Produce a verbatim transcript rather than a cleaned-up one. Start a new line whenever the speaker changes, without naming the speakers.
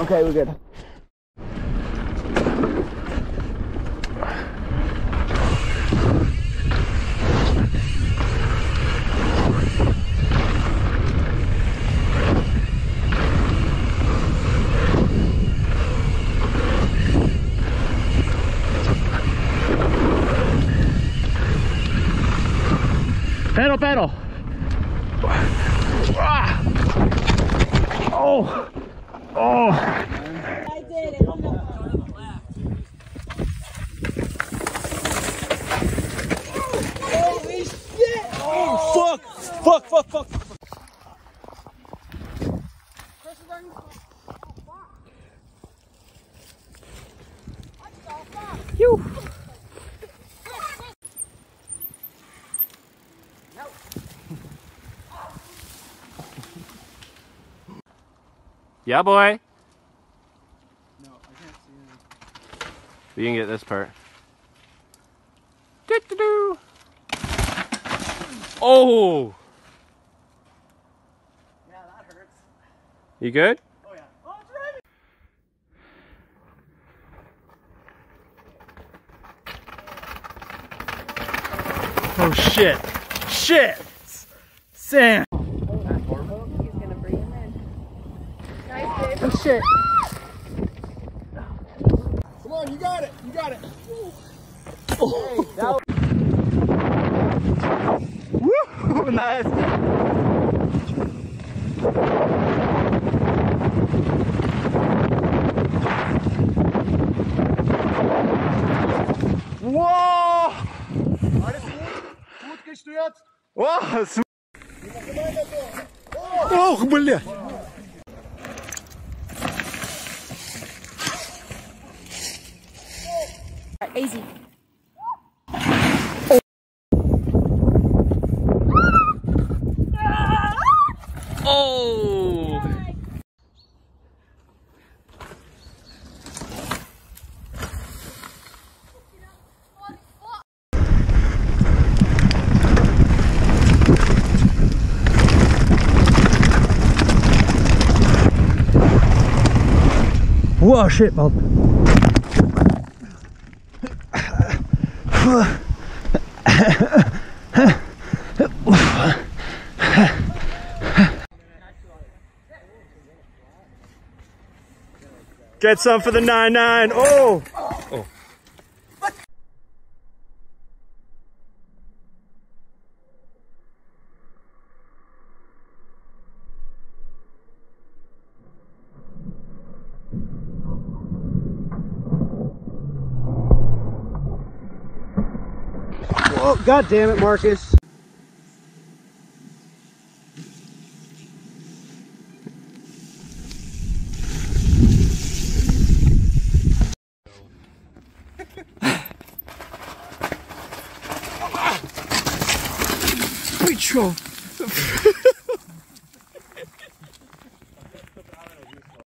Okay, we're good.
Pedal, pedal. Ah. Oh, oh.
I did it. Holy shit!
Oh, fuck! Fuck, fuck, fuck!
You. Yeah, boy.
No, I can't see anything.
You can get this part. Do -do -do. Oh!
Yeah, that hurts.
You good?
Oh, yeah. Oh, it's driving!
Oh, shit. Shit! Sand! Oh, shit.
Come on, you got it! You got it!
Oh. Hey, that Woo! Nice! Wow!
Alles gut? Gut gestürzt?
Wow! Oh, бля!
Easy.
Oh! Whoa, shit, man. Get some for the nine nine. Oh! Oh.
Oh, God damn it, Marcus.
Petrol.